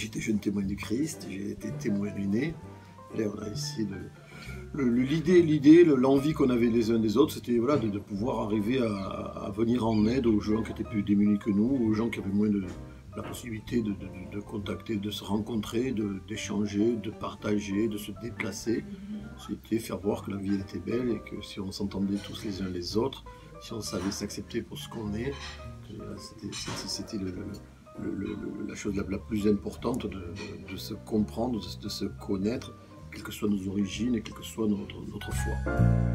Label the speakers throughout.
Speaker 1: j'étais jeune témoin du Christ, j'ai été témoin ruiné. Là, on a essayé de... L'idée, l'envie qu'on avait les uns des autres, c'était voilà, de pouvoir arriver à venir en aide aux gens qui étaient plus démunis que nous, aux gens qui avaient moins de la possibilité de contacter, de se rencontrer, d'échanger, de partager, de se déplacer. C'était faire voir que la vie était belle et que si on s'entendait tous les uns les autres, si on savait s'accepter pour ce qu'on est, c'était la chose la plus importante de se comprendre, de se connaître, quelles que soient nos origines et quelle que soit notre foi.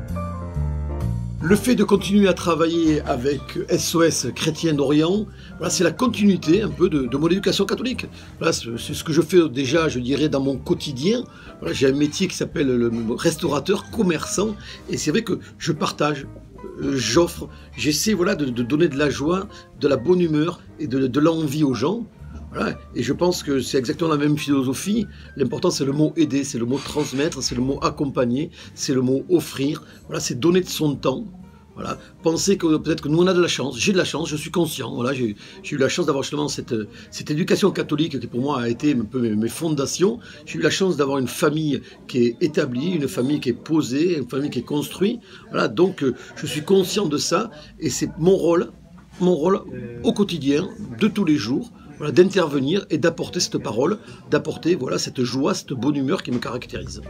Speaker 1: Le fait de continuer à travailler avec SOS Chrétiens d'Orient, voilà, c'est la continuité un peu de mon éducation catholique. Voilà, c'est ce que je fais déjà, je dirais, dans mon quotidien. Voilà, j'ai un métier qui s'appelle le restaurateur, commerçant, et c'est vrai que je partage, j'offre, j'essaie voilà, de donner de la joie, de la bonne humeur et de l'envie aux gens. Voilà. Et je pense que c'est exactement la même philosophie. L'important, c'est le mot aider, c'est le mot transmettre, c'est le mot accompagner, c'est le mot offrir. Voilà, c'est donner de son temps. Voilà. Penser que peut-être que nous on a de la chance, j'ai de la chance, je suis conscient. Voilà, j'ai eu la chance d'avoir justement cette éducation catholique qui pour moi a été un peu mes fondations. J'ai eu la chance d'avoir une famille qui est établie, une famille qui est posée, une famille qui est construite. Voilà, donc je suis conscient de ça et c'est mon rôle au quotidien, de tous les jours. Voilà, d'intervenir et d'apporter cette parole, d'apporter voilà, cette joie, cette bonne humeur qui me caractérise.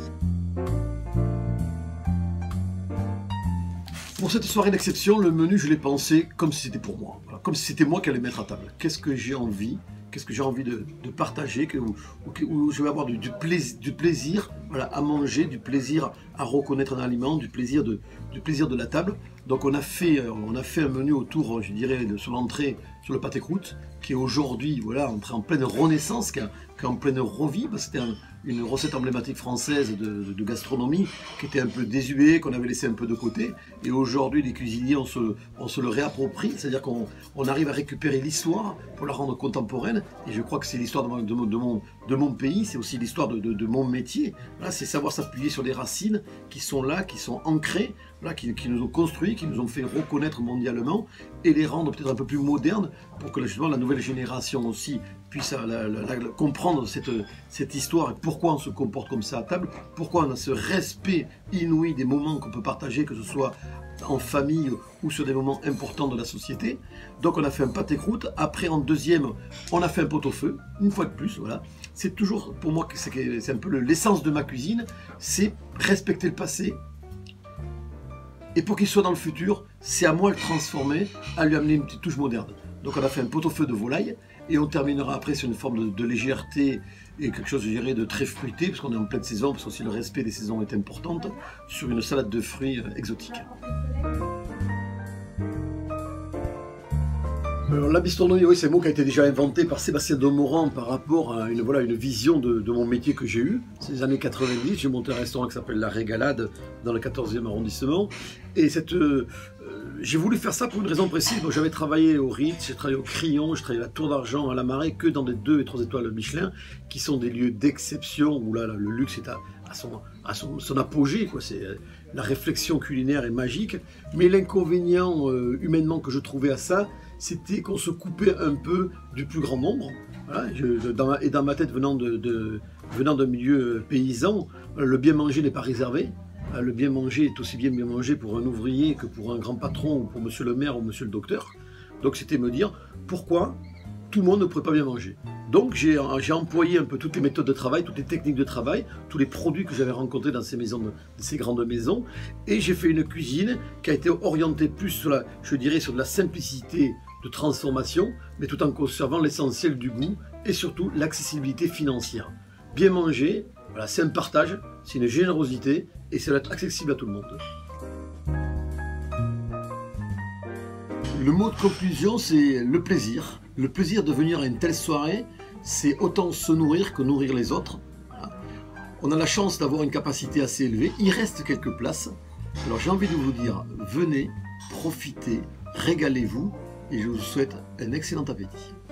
Speaker 1: Pour cette soirée d'exception, le menu, je l'ai pensé comme si c'était pour moi. Voilà, comme si c'était moi qui allais mettre à table. Qu'est-ce que j'ai envie de partager, où je vais avoir du plaisir voilà, à manger, du plaisir à reconnaître un aliment, du plaisir de la table. Donc on a fait un menu autour, je dirais, sur l'entrée, sur le pâté croûte, qui est aujourd'hui voilà, entré en pleine renaissance, qui est en pleine revie. C'était une recette emblématique française de gastronomie qui était un peu désuée, qu'on avait laissé un peu de côté. Et aujourd'hui, les cuisiniers, on se le réapproprie, c'est-à-dire qu'on arrive à récupérer l'histoire pour la rendre contemporaine. Et je crois que c'est l'histoire de mon pays, c'est aussi l'histoire de mon métier. Voilà, c'est savoir s'appuyer sur des racines qui sont là, qui sont ancrées, voilà, qui nous ont construits, qui nous ont fait reconnaître mondialement et les rendre peut-être un peu plus modernes pour que justement la nouvelle génération aussi puisse comprendre cette histoire et pourquoi on se comporte comme ça à table, pourquoi on a ce respect inouï des moments qu'on peut partager, que ce soit en famille ou sur des moments importants de la société. Donc on a fait un pâté croûte, après en deuxième on a fait un pot-au-feu, une fois de plus, voilà. C'est toujours pour moi, c'est un peu l'essence de ma cuisine, c'est respecter le passé. Et pour qu'il soit dans le futur, c'est à moi de le transformer, à lui amener une petite touche moderne. Donc on a fait un pot-au-feu de volaille, et on terminera après sur une forme de légèreté et quelque chose, je dirais, de très fruité, parce qu'on est en pleine saison, parce que aussi le respect des saisons est important, sur une salade de fruits exotique. Alors, la bistronomie, oui, c'est un mot qui a été déjà inventé par Sébastien Domorand par rapport à une vision de mon métier que j'ai eu. C'est les années 90, j'ai monté un restaurant qui s'appelle La Régalade dans le 14e arrondissement. Et j'ai voulu faire ça pour une raison précise. J'avais travaillé au Ritz, j'ai travaillé au Crillon, j'ai travaillé à la Tour d'Argent, à la Marée, que dans des 2 et 3 étoiles Michelin, qui sont des lieux d'exception où là, le luxe est à son apogée, quoi. La réflexion culinaire est magique. Mais l'inconvénient humainement que je trouvais à ça, c'était qu'on se coupait un peu du plus grand nombre. Voilà, et dans ma tête, venant d'un milieu paysan, le bien manger n'est pas réservé. Le bien manger est aussi bien manger pour un ouvrier que pour un grand patron, ou pour monsieur le maire ou monsieur le docteur. Donc c'était me dire pourquoi tout le monde ne pourrait pas bien manger. Donc j'ai employé un peu toutes les méthodes de travail, toutes les techniques de travail, tous les produits que j'avais rencontrés dans ces grandes maisons, et j'ai fait une cuisine qui a été orientée plus sur de la simplicité de transformation, mais tout en conservant l'essentiel du goût et surtout l'accessibilité financière. Bien manger, voilà, c'est un partage, c'est une générosité et ça doit être accessible à tout le monde. Le mot de conclusion, c'est le plaisir. Le plaisir de venir à une telle soirée, c'est autant se nourrir que nourrir les autres. Voilà. On a la chance d'avoir une capacité assez élevée. Il reste quelques places. Alors j'ai envie de vous dire, venez, profitez, régalez-vous et je vous souhaite un excellent appétit.